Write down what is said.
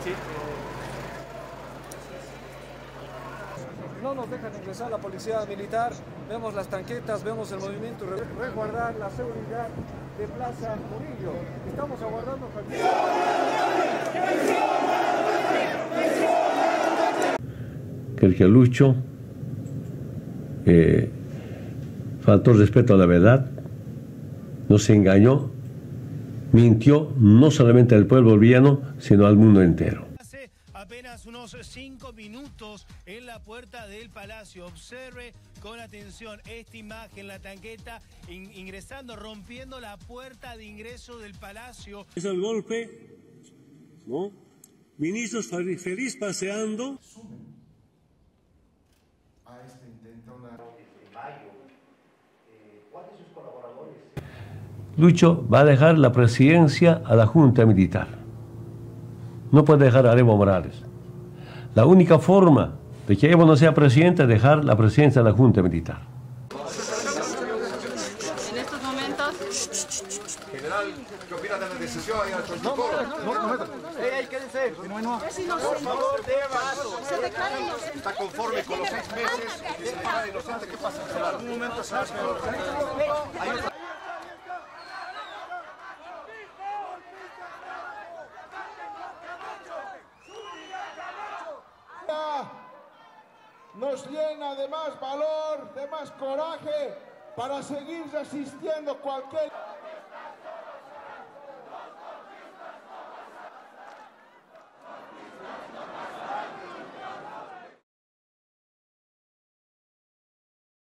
Sí. No nos dejan ingresar la policía militar, vemos las tanquetas, vemos el movimiento, resguardar la seguridad de Plaza Murillo. Estamos aguardando que Lucho faltó respeto a la verdad, nos engañó, mintió no solamente al pueblo boliviano, sino al mundo entero. Hace apenas unos 5 minutos en la puerta del Palacio. Observe con atención esta imagen, la tanqueta ingresando, rompiendo la puerta de ingreso del Palacio. Es el golpe, ¿no? Ministros feliz paseando. Lucho va a dejar la presidencia a la Junta Militar. No puede dejar a Evo Morales. La única forma de que Evo no sea presidente es dejar la presidencia a la Junta Militar. En estos momentos... General, ¿qué opina de la decisión? Quédense. Por favor, ¿está conforme con los 6 meses? Inocente, ¿qué pasa? En algún momento se hace. Nos llena de más valor, de más coraje para seguir resistiendo cualquier...